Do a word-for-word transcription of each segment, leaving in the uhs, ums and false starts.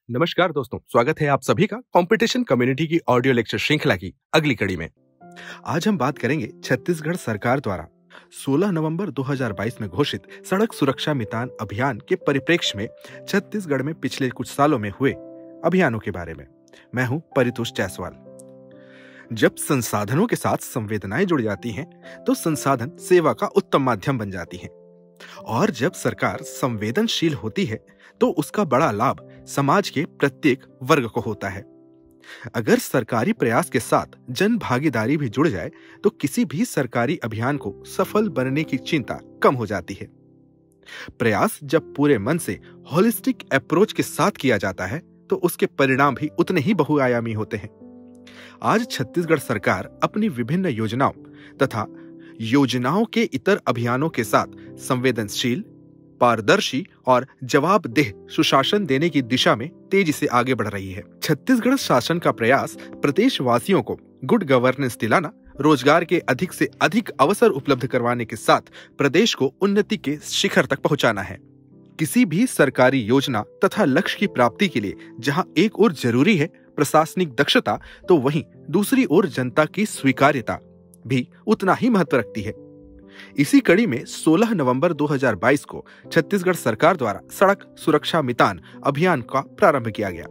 नमस्कार दोस्तों, स्वागत है आप सभी का कंपटीशन कम्युनिटी की ऑडियो लेक्चर श्रृंखला की अगली कड़ी में। आज हम बात करेंगे छत्तीसगढ़ सरकार द्वारा सोलह नवंबर दो हज़ार बाईस में घोषित सड़क सुरक्षा मितान अभियान के परिप्रेक्ष्य में छत्तीसगढ़ में पिछले कुछ सालों में हुए अभियानों के बारे में। मैं हूं परितोष जायसवाल। जब संसाधनों के साथ संवेदनाएं जुड़ जाती हैं, तो संसाधन सेवा का उत्तम माध्यम बन जाती हैं। और जब सरकार संवेदनशील होती है, तो उसका बड़ा लाभ समाज के प्रत्येक वर्ग को होता है। अगर सरकारी प्रयास के साथ जन भागीदारी भी जुड़ जाए, तो किसी भी सरकारी अभियान को सफल बनने की चिंता कम हो जाती है। प्रयास जब पूरे मन से होलिस्टिक अप्रोच के साथ किया जाता है, तो उसके परिणाम भी उतने ही बहुआयामी होते हैं। आज छत्तीसगढ़ सरकार अपनी विभिन्न योजनाओं तथा योजनाओं के इतर अभियानों के साथ संवेदनशील, पारदर्शी और जवाबदेह सुशासन देने की दिशा में तेजी से आगे बढ़ रही है। छत्तीसगढ़ शासन का प्रयास प्रदेशवासियों को गुड गवर्नेंस दिलाना, रोजगार के अधिक से अधिक अवसर उपलब्ध करवाने के साथ प्रदेश को उन्नति के शिखर तक पहुंचाना है। किसी भी सरकारी योजना तथा लक्ष्य की प्राप्ति के लिए जहां एक ओर जरूरी है प्रशासनिक दक्षता, तो वहीं दूसरी ओर जनता की स्वीकार्यता भी उतना ही महत्व रखती है। इसी कड़ी में सोलह नवंबर दो हज़ार बाईस को छत्तीसगढ़ सरकार द्वारा सड़क सुरक्षा मितान अभियान का प्रारंभ किया गया।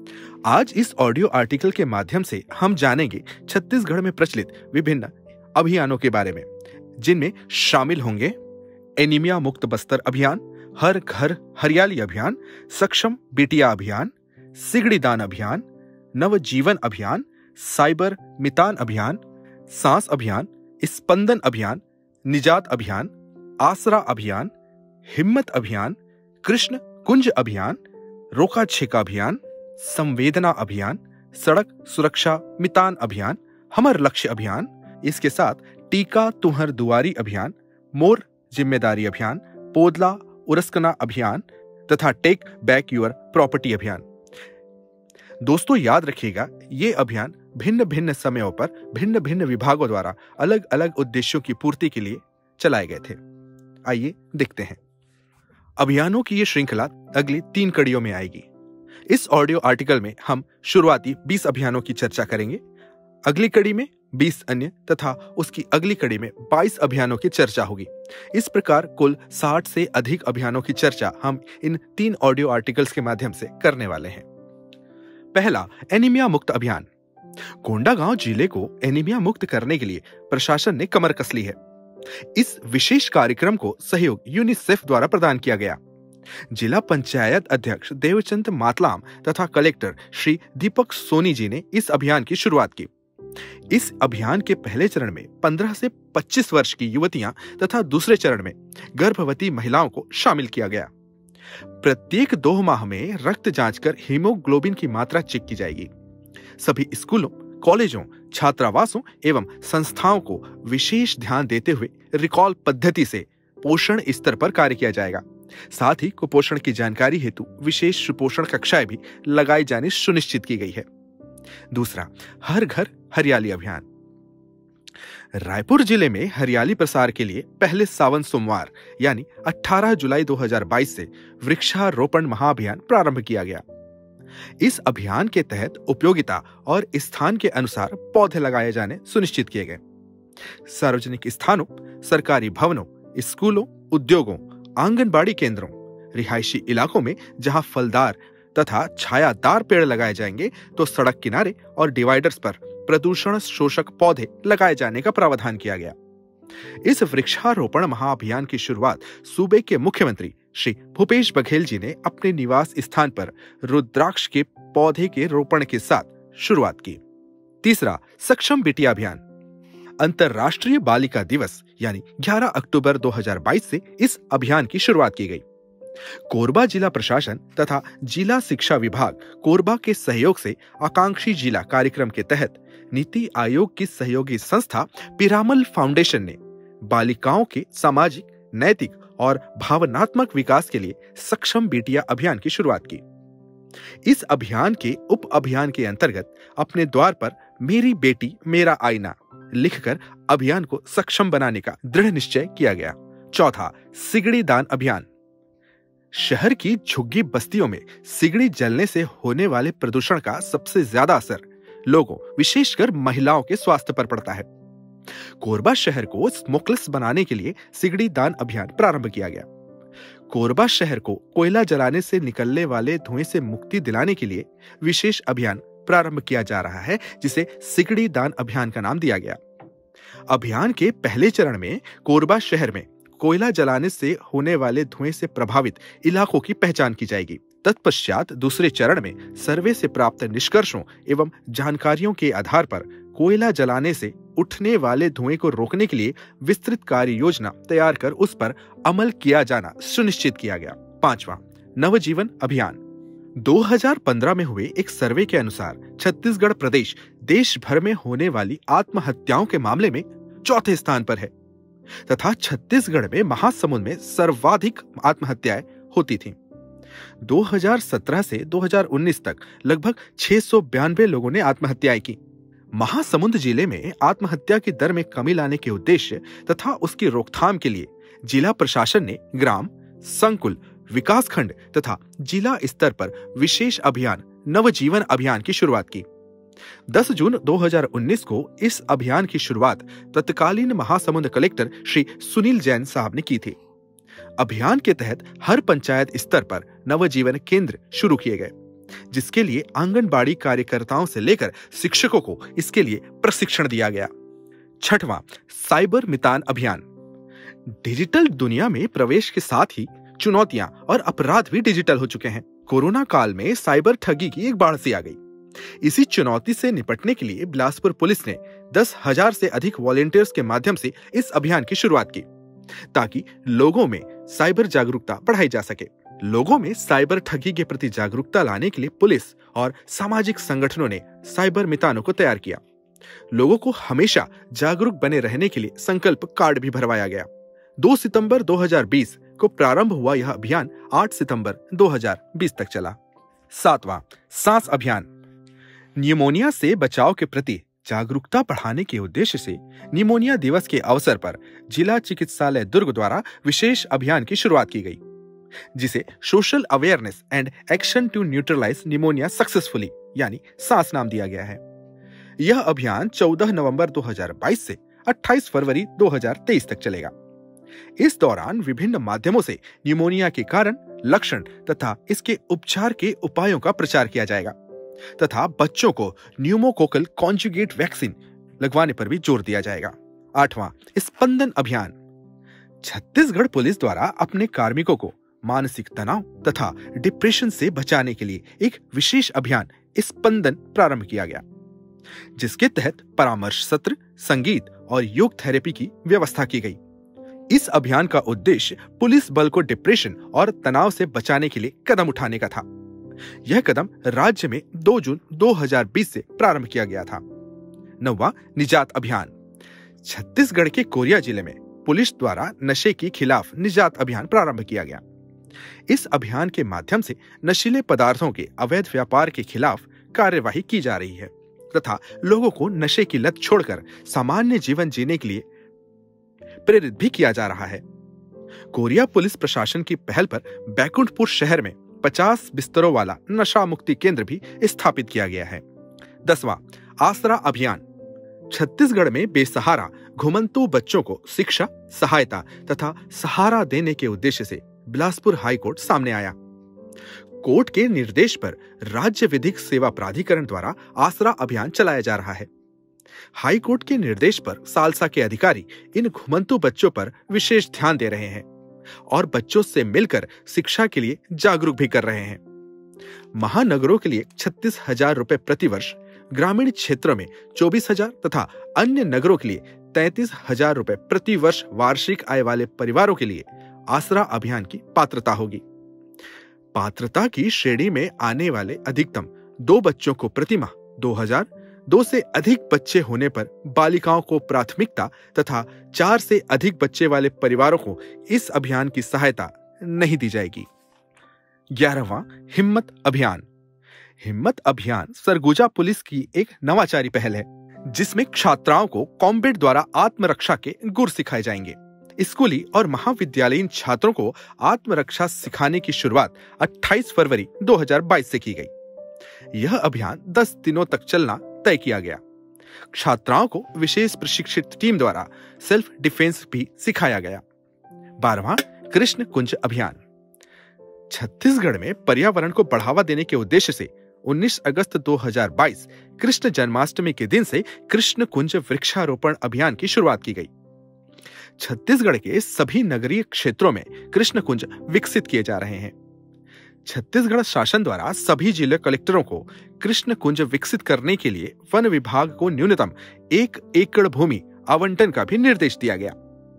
आज इस ऑडियो आर्टिकल के माध्यम से हम जानेंगे छत्तीसगढ़ में प्रचलित विभिन्न अभियानों के बारे में, जिनमें शामिल होंगे एनीमिया मुक्त बस्तर अभियान, हर घर हरियाली अभियान, सक्षम बेटिया अभियान, सिगड़ी दान अभियान, नवजीवन अभियान, साइबर मितान अभियान, सांस अभियान, स्पंदन अभियान, निजात अभियान, आसरा अभियान, हिम्मत अभियान, कृष्ण कुंज अभियान, रोका छेका अभियान, संवेदना अभियान, सड़क सुरक्षा मितान अभियान, हमर लक्ष्य अभियान, इसके साथ टीका तुहर दुआरी अभियान, मोर जिम्मेदारी अभियान, पोदला उरस्कना अभियान तथा टेक बैक योर प्रॉपर्टी अभियान। दोस्तों, याद रखिएगा, ये अभियान भिन्न भिन्न समयों पर भिन्न भिन्न विभागों द्वारा अलग अलग उद्देश्यों की पूर्ति के लिए चलाए गए थे। आइए देखते हैं। अभियानों की ये श्रृंखला अगली तीन कड़ियों में आएगी। इस ऑडियो आर्टिकल में हम शुरुआती बीस अभियानों की चर्चा करेंगे, अगली कड़ी में बीस अन्य तथा उसकी अगली कड़ी में बाईस अभियानों की चर्चा होगी। इस प्रकार कुल साठ से अधिक अभियानों की चर्चा हम इन तीन ऑडियो आर्टिकल्स के माध्यम से करने वाले हैं। पहला, एनीमिया मुक्त अभियान। कोंडागांव जिले को एनीमिया मुक्त करने के लिए प्रशासन ने कमर कस ली है। इस विशेष कार्यक्रम को सहयोग यूनिसेफ द्वारा प्रदान किया गया। जिला पंचायत अध्यक्ष देवचंद मातलाम तथा कलेक्टर श्री दीपक सोनी जी ने इस अभियान की शुरुआत की। इस अभियान के पहले चरण में पंद्रह से पच्चीस वर्ष की युवतियां तथा दूसरे चरण में गर्भवती महिलाओं को शामिल किया गया। प्रत्येक दो माह में रक्त जांच कर हीमोग्लोबिन की मात्रा चेक की जाएगी। सभी स्कूलों, कॉलेजों, छात्रावासों एवं संस्थाओं को विशेष ध्यान देते हुए रिकॉल पद्धति से पोषण स्तर पर कार्य किया जाएगा। साथ ही कुपोषण की जानकारी हेतु विशेष सुपोषण कक्षाएं भी लगाई जानी सुनिश्चित की गई है। दूसरा, हर घर हरियाली अभियान। रायपुर जिले में हरियाली प्रसार के लिए पहले सावन सोमवार यानी अठारह जुलाई दो हज़ार बाईस से वृक्षारोपण महाअभियान प्रारंभ किया गया। इस अभियान के तहत उपयोगिता और स्थान के अनुसार पौधे लगाए जाने सुनिश्चित किए गए। सार्वजनिक स्थानों, सरकारी भवनों, स्कूलों, उद्योगों, आंगनबाड़ी केंद्रों, रिहायशी इलाकों में जहां फलदार तथा छायादार पेड़ लगाए जाएंगे, तो सड़क किनारे और डिवाइडर्स पर प्रदूषण शोषक पौधे लगाए जाने का प्रावधान किया गया। इस वृक्षारोपण महाअभियान की शुरुआत सूबे के मुख्यमंत्री श्री भूपेश बघेल जी ने अपने निवास स्थान पर रुद्राक्ष के पौधे के रोपण के साथ शुरुआत की। तीसरा, सक्षम बेटिया अभियान। अंतर्राष्ट्रीय बालिका दिवस यानी ग्यारह अक्टूबर दो हज़ार बाईस से इस अभियान की शुरुआत की गई। कोरबा जिला प्रशासन तथा जिला शिक्षा विभाग कोरबा के सहयोग से आकांक्षी जिला कार्यक्रम के तहत नीति आयोग की सहयोगी संस्था पिरामल फाउंडेशन ने बालिकाओं के सामाजिक, नैतिक और भावनात्मक विकास के लिए सक्षम बेटिया अभियान की शुरुआत की। इस अभियान के उप अभियान के अंतर्गत अपने द्वार पर मेरी बेटी मेरा आईना लिखकर अभियान को सक्षम बनाने का दृढ़ निश्चय किया गया। चौथा, सिगड़ी दान अभियान। शहर की झुग्गी बस्तियों में सिगड़ी जलने से होने वाले प्रदूषण का सबसे ज्यादा असर लोगों, विशेषकर महिलाओं के स्वास्थ्य पर पड़ता है। कोरबा शहर को स्मोकलेस बनाने के लिए सिगड़ी दान अभियान प्रारंभ किया गया। कोरबा शहर को कोयला जलाने से निकलने वाले धुएं से मुक्ति दिलाने के लिए विशेष अभियान प्रारंभ किया जा रहा है, जिसे सिगड़ी दान अभियान का नाम दिया गया। अभियान के पहले चरण में कोरबा शहर में कोयला जलाने से होने वाले धुएं से प्रभावित इलाकों की पहचान की जाएगी। तत्पश्चात दूसरे चरण में सर्वे से प्राप्त निष्कर्षों एवं जानकारियों के आधार पर कोयला जलाने से उठने वाले धुएं को रोकने के लिए विस्तृत कार्य योजना तैयार कर उस पर अमल किया जाना सुनिश्चित किया गया। पांचवा, नवजीवन अभियान। दो हज़ार पंद्रह में हुए एक सर्वे के अनुसार छत्तीसगढ़ प्रदेश देश भर में होने वाली आत्महत्याओं के मामले में चौथे स्थान पर है तथा छत्तीसगढ़ में महासमुंद में सर्वाधिक आत्महत्याएं होती थीं। दो हज़ार सत्रह से दो हज़ार उन्नीस तक लगभग छह सौ बयानवे लोगों ने आत्महत्याएं की। महासमुंद जिले में आत्महत्या की दर में कमी लाने के उद्देश्य तथा उसकी रोकथाम के लिए जिला प्रशासन ने ग्राम, संकुल, विकासखंड तथा जिला स्तर पर विशेष अभियान नवजीवन अभियान की शुरुआत की। दस जून दो हज़ार उन्नीस को इस अभियान की शुरुआत तत्कालीन महासमुंद कलेक्टर श्री सुनील जैन साहब ने की थी। अभियान के तहत हर पंचायत स्तर पर नवजीवन केंद्र शुरू किए गए, जिसके लिए आंगनबाड़ी कार्यकर्ताओं से लेकर शिक्षकों को इसके लिए प्रशिक्षण दिया गया। छठवां, साइबर मितान अभियान। डिजिटल दुनिया में प्रवेश के साथ ही चुनौतियां और अपराध भी डिजिटल हो चुके हैं। कोरोना काल में साइबर ठगी की एक बाढ़ सी आ गई। इसी चुनौती से निपटने के लिए बिलासपुर पुलिस ने दस हजार से अधिक वॉलेंटियर्स के माध्यम से इस अभियान की शुरुआत की, ताकि लोगों में साइबर जागरूकता बढ़ाई जा सके। लोगों में साइबर ठगी के प्रति जागरूकता लाने के लिए पुलिस और सामाजिक संगठनों ने साइबर मितानों को तैयार किया। लोगों को हमेशा जागरूक बने रहने के लिए संकल्प कार्ड भी भरवाया गया। दो सितंबर दो हज़ार बीस को प्रारंभ हुआ यह अभियान आठ सितंबर दो हज़ार बीस तक चला। सातवां, सांस अभियान। निमोनिया से बचाव के प्रति जागरूकता बढ़ाने के उद्देश्य से निमोनिया दिवस के अवसर पर जिला चिकित्सालय दुर्ग द्वारा विशेष अभियान की शुरुआत की गई, जिसे social awareness and action to neutralize pneumonia successfully यानी सांस नाम दिया गया है। यह अभियान चौदह नवंबर दो हज़ार बाईस से अट्ठाईस फरवरी दो हज़ार तेईस तक चलेगा। इस दौरान विभिन्न माध्यमों से निमोनिया के कारण, लक्षण तथा इसके उपचार के उपायों का प्रचार किया जाएगा तथा बच्चों को न्यूमोकोकल कॉन्जुगेट वैक्सीन लगवाने पर भी जोर दिया जाएगा। आठवां, स्पंदन अभियान। छत्तीसगढ़ पुलिस द्वारा अपने कार्मिकों को मानसिक तनाव तथा डिप्रेशन से बचाने के लिए एक विशेष अभियान स्पंदन प्रारंभ किया गया, जिसके तहत परामर्श सत्र, संगीत और योग थेरेपी की व्यवस्था की गई। इस अभियान का उद्देश्य पुलिस बल को डिप्रेशन और तनाव से बचाने के लिए कदम उठाने का था। यह कदम राज्य में दो जून दो हज़ार बीस से प्रारंभ किया गया था। नौवां, निजात अभियान। छत्तीसगढ़ के कोरिया जिले में पुलिस द्वारा नशे के खिलाफ निजात अभियान प्रारंभ किया गया। इस अभियान के माध्यम से नशीले पदार्थों के अवैध व्यापार के खिलाफ कार्यवाही की जा रही है तथा लोगों को नशे की लत छोड़कर सामान्य जीवन जीने के लिए प्रेरित भी किया जा रहा है। कोरिया पुलिस प्रशासन की पहल पर बैकुंठपुर शहर में पचास बिस्तरों वाला नशा मुक्ति केंद्र भी स्थापित किया गया है। दसवां, आसरा अभियान। छत्तीसगढ़ में बेसहारा घुमंतु बच्चों को शिक्षा, सहायता तथा सहारा देने के उद्देश्य से बिलासपुर हाई कोर्ट सामने आया। कोर्ट के निर्देश पर राज्य विधिक सेवा प्राधिकरण द्वारा आसरा अभियान चलाया जा रहा है। हाई कोर्ट के निर्देश पर सालसा के अधिकारी इन घुमंतु बच्चों पर विशेष ध्यान दे रहे हैं और बच्चों से मिलकर शिक्षा के लिए जागरूक भी कर रहे हैं। महानगरों के लिए छत्तीस हजार रुपए प्रतिवर्ष, ग्रामीण क्षेत्रों में चौबीस हजार तथा अन्य नगरों के लिए तैंतीस हजार रुपए प्रतिवर्ष वार्षिक आय वाले परिवारों के लिए आसरा अभियान की पात्रता होगी। पात्रता की श्रेणी में आने वाले अधिकतम दो बच्चों को प्रतिमाह दो हजार, दो से अधिक बच्चे होने पर बालिकाओं को प्राथमिकता तथा चार से अधिक बच्चे वाले परिवारों को इस अभियान की सहायता नहीं दी जाएगी। ग्यारहवां, हिम्मत अभियान। हिम्मत अभियान सरगुजा पुलिस की एक नवाचारी पहल है, जिसमें छात्राओं को कॉम्बैट द्वारा आत्मरक्षा के गुर सिखाए जाएंगे स्कूली और महाविद्यालयीन छात्रों को आत्मरक्षा सिखाने की शुरुआत अट्ठाईस फरवरी दो हज़ार बाईस से की गई। यह अभियान दस दिनों तक चलना तय किया गया। छात्राओं को विशेष प्रशिक्षित टीम द्वारा सेल्फ डिफेंस भी सिखाया गया। बारहवां कृष्ण कुंज अभियान। छत्तीसगढ़ में पर्यावरण को बढ़ावा देने के उद्देश्य से उन्नीस अगस्त दो हज़ार बाईस कृष्ण जन्माष्टमी के दिन से कृष्ण कुंज वृक्षारोपण अभियान की शुरुआत की गई। छत्तीसगढ़ के सभी नगरीय क्षेत्रों में कृष्ण कुंज विकसित किए जा रहे हैं। छत्तीसगढ़ शासन द्वारा सभी जिला कलेक्टरों को कृष्ण कुंज विकसित करने के लिए वन विभाग को न्यूनतम एक एकड़ भूमि आवंटन का भी निर्देश दिया गया।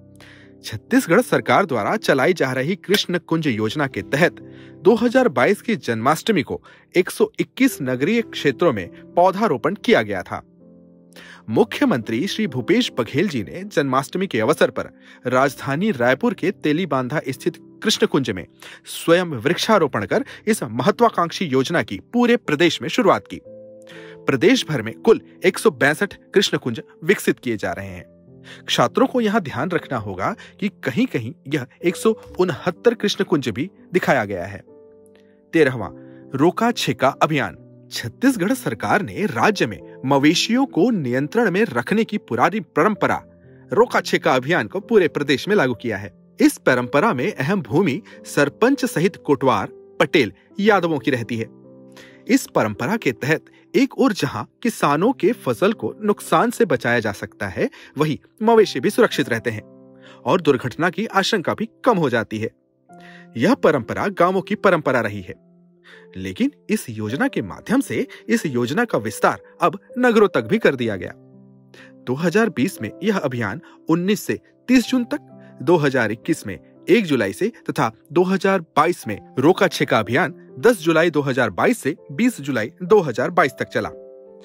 छत्तीसगढ़ सरकार द्वारा चलाई जा रही कृष्ण कुंज योजना के तहत दो हज़ार बाईस की जन्माष्टमी को एक सौ इक्कीस नगरीय क्षेत्रों में पौधारोपण किया गया था। मुख्यमंत्री श्री भूपेश बघेल जी ने जन्माष्टमी के अवसर पर राजधानी रायपुर के तेलीबांधा स्थित कृष्ण कुंज में स्वयं वृक्षारोपण कर इस महत्वाकांक्षी योजना की पूरे प्रदेश में शुरुआत की। प्रदेश भर में कुल एक सौ बैसठ कृष्ण कुंज विकसित किए जा रहे हैं। छात्रों को यहां ध्यान रखना होगा कि कहीं कहीं यह एक सौ उनहत्तर कृष्ण कुंज भी दिखाया गया है। तेरहवां रोका छेका अभियान। छत्तीसगढ़ सरकार ने राज्य में मवेशियों को नियंत्रण में रखने की पुरानी परंपरा रोका छेका अभियान को पूरे प्रदेश में लागू किया है। इस परंपरा में अहम भूमि सरपंच सहित कोटवार, पटेल, यादवों की रहती है। इस परंपरा के तहत एक और जहां किसानों के फसल को नुकसान से बचाया जा सकता है, वहीं मवेशी भी सुरक्षित रहते हैं और दुर्घटना की आशंका भी कम हो जाती है। यह परंपरा गांवों की परंपरा रही है, लेकिन इस योजना के माध्यम से इस योजना का विस्तार अब नगरों तक भी कर दिया गया। दो हज़ार बीस में यह अभियान उन्नीस से तीस जून तक, दो हज़ार इक्कीस में एक जुलाई से तथा दो हज़ार बाईस में रोका छेका अभियान दस जुलाई दो हज़ार बाईस से बीस जुलाई दो हज़ार बाईस तक चला।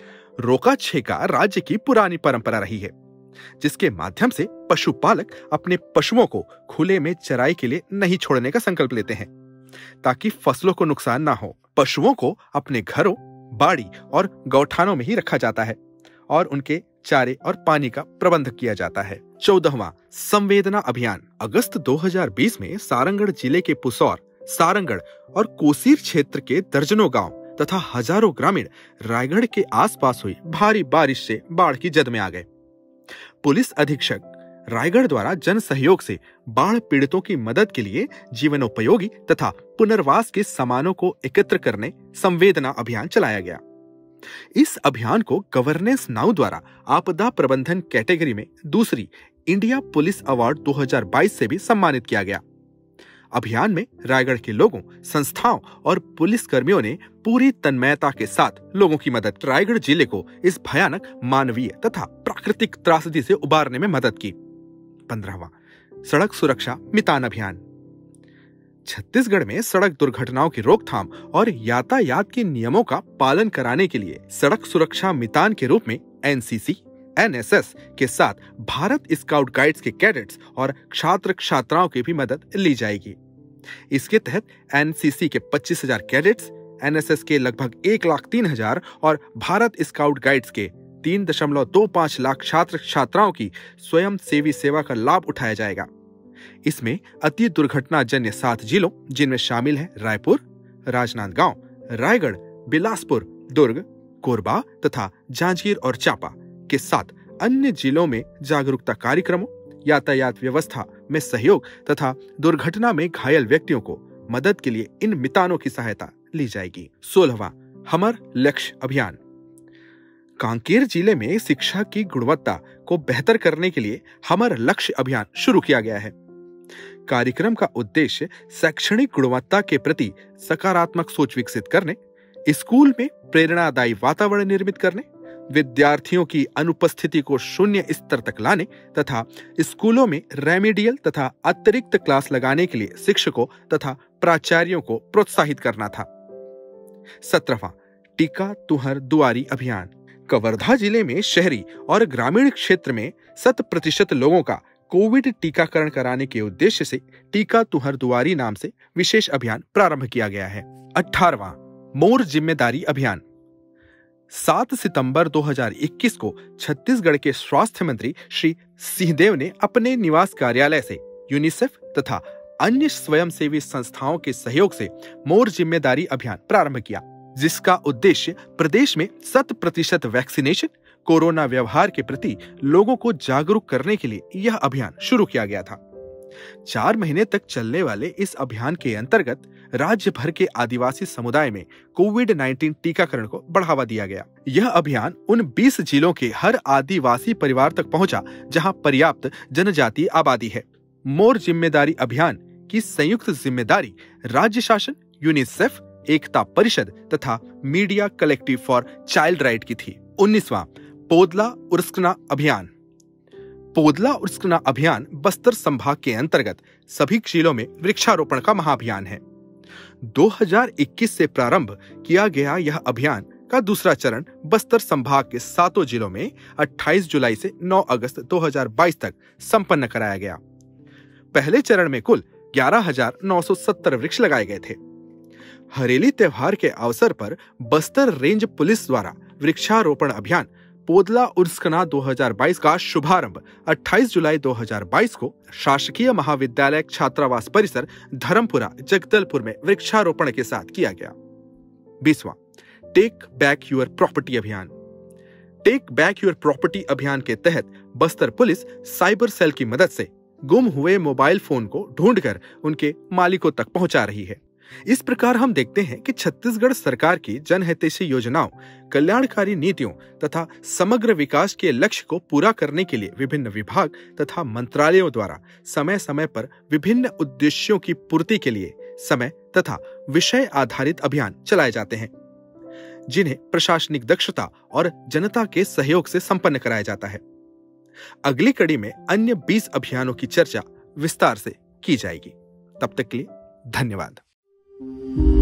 रोका छेका राज्य की पुरानी परंपरा रही है, जिसके माध्यम से पशुपालक अपने पशुओं को खुले में चराई के लिए नहीं छोड़ने का संकल्प लेते हैं, ताकि फसलों को नुकसान ना हो। पशुओं को अपने घरों, बाड़ी और गौठानों में ही रखा जाता है और उनके चारे और पानी का प्रबंध किया जाता है। चौदहवां संवेदना अभियान। अगस्त दो हज़ार बीस में सारंगढ़ जिले के पुसौर, सारंगढ़ और कोसीर क्षेत्र के दर्जनों गांव तथा हजारों ग्रामीण रायगढ़ के आसपास हुई भारी बारिश से बाढ़ की जद में आ गए। पुलिस अधीक्षक रायगढ़ द्वारा जन सहयोग से बाढ़ पीड़ितों की मदद के लिए जीवनोपयोगी तथा पुनर्वास के सामानों को एकत्र करने संवेदना अभियान चलाया गया। इस अभियान को गवर्नेंस नाउ द्वारा आपदा प्रबंधन कैटेगरी में दूसरी इंडिया पुलिस अवार्ड दो हज़ार बाईस से भी सम्मानित किया गया। अभियान में रायगढ़ के लोगों, संस्थाओं और पुलिस कर्मियों ने पूरी तन्मयता के साथ लोगों की मदद रायगढ़ जिले को इस भयानक मानवीय तथा प्राकृतिक त्रासदी से उबारने में मदद की। पंद्रहवां सड़क सुरक्षा मितान अभियान। छत्तीसगढ़ में सड़क दुर्घटनाओं की रोकथाम और यातायात के नियमों का पालन कराने के लिए सड़क सुरक्षा मितान के रूप में N C C, N S S के साथ भारत स्काउट गाइड्स के कैडेट्स और छात्र छात्राओं की भी मदद ली जाएगी। इसके तहत एन सी सी के पच्चीस हजार कैडेट्स, एन एस एस के लगभग एक लाख तीन हजार और भारत स्काउट गाइड्स के तीन दशमलव दो पांच लाख छात्र छात्राओं की स्वयं सेवी सेवा का लाभ उठाया जाएगा। इसमें अति दुर्घटनाजन्य सात जिलों, जिनमें शामिल हैं रायपुर, राजनांदगांव, रायगढ़, बिलासपुर, दुर्ग, कोरबा तथा जांजगीर और चांपा के साथ अन्य जिलों में जागरूकता कार्यक्रमों, यातायात व्यवस्था में सहयोग तथा दुर्घटना में घायल व्यक्तियों को मदद के लिए इन मितानों की सहायता ली जाएगी। सोलहवां हमर लक्ष्य अभियान। कांकेर जिले में शिक्षा की गुणवत्ता को बेहतर करने के लिए हमर लक्ष्य अभियान शुरू किया गया है। कार्यक्रम का उद्देश्य शैक्षणिक गुणवत्ता के प्रति सकारात्मक सोच विकसित करने, स्कूल में प्रेरणादायी वातावरण निर्मित करने, विद्यार्थियों की अनुपस्थिति को शून्य स्तर तक लाने तथा स्कूलों में रेमेडियल तथा अतिरिक्त क्लास लगाने के लिए शिक्षकों तथा प्राचार्यों को प्रोत्साहित करना था। सत्रहवां टीका तुहर दुआरी अभियान। कवर्धा जिले में शहरी और ग्रामीण क्षेत्र में शत प्रतिशत लोगों का कोविड टीकाकरण कराने के उद्देश्य से टीका तुहर दुआरी नाम से विशेष अभियान प्रारंभ किया गया है। अठारहवां मोर जिम्मेदारी अभियान। सात सितंबर दो हज़ार इक्कीस को छत्तीसगढ़ के स्वास्थ्य मंत्री श्री सिंहदेव ने अपने निवास कार्यालय से यूनिसेफ तथा अन्य स्वयंसेवी संस्थाओं के सहयोग से मोर जिम्मेदारी अभियान प्रारंभ किया, जिसका उद्देश्य प्रदेश में शत प्रतिशत वैक्सीनेशन, कोरोना व्यवहार के प्रति लोगों को जागरूक करने के लिए यह अभियान शुरू किया गया था। चार महीने तक चलने वाले इस अभियान के अंतर्गत राज्य भर के आदिवासी समुदाय में कोविड उन्नीस टीकाकरण को बढ़ावा दिया गया। यह अभियान उन बीस जिलों के हर आदिवासी परिवार तक पहुंचा जहां पर्याप्त जनजातीय आबादी है। मोर जिम्मेदारी अभियान की संयुक्त जिम्मेदारी राज्य शासन, यूनिसेफ, एकता परिषद तथा media collective for child right की थी। उन्नीसवां पोदला उर्स्कना अभियान। पोदला उर्स्कना अभियान बस्तर संभाग के अंतर्गत सभी जिलों में वृक्षारोपण का महाअभियान है। दो हज़ार इक्कीस से प्रारंभ किया गया यह अभियान का दूसरा चरण बस्तर संभाग के सातों जिलों में अट्ठाईस जुलाई से नौ अगस्त दो हज़ार बाईस तक संपन्न कराया गया। पहले चरण में कुल ग्यारह हज़ार नौ सौ सत्तर वृक्ष लगाए गए थे। हरेली त्योहार के अवसर पर बस्तर रेंज पुलिस द्वारा वृक्षारोपण अभियान पोदला उर्स्कना दो हज़ार बाईस का शुभारंभ अट्ठाईस जुलाई दो हज़ार बाईस को शासकीय महाविद्यालय छात्रावास परिसर धर्मपुरा जगदलपुर में वृक्षारोपण के साथ किया गया। बीसवां टेक बैक योर प्रॉपर्टी अभियान। टेक बैक योर प्रॉपर्टी अभियान के तहत बस्तर पुलिस साइबर सेल की मदद से गुम हुए मोबाइल फोन को ढूंढकर उनके मालिकों तक पहुंचा रही है। इस प्रकार हम देखते हैं कि छत्तीसगढ़ सरकार की जनहितैषी योजनाओं, कल्याणकारी नीतियों तथा समग्र विकास के लक्ष्य को पूरा करने के लिए विभिन्न विभाग तथा मंत्रालयों द्वारा समय समय पर विभिन्न उद्देश्यों की पूर्ति के लिए समय तथा विषय आधारित अभियान चलाए जाते हैं, जिन्हें प्रशासनिक दक्षता और जनता के सहयोग से संपन्न कराया जाता है। अगली कड़ी में अन्य बीस अभियानों की चर्चा विस्तार से की जाएगी। तब तक के लिए धन्यवाद।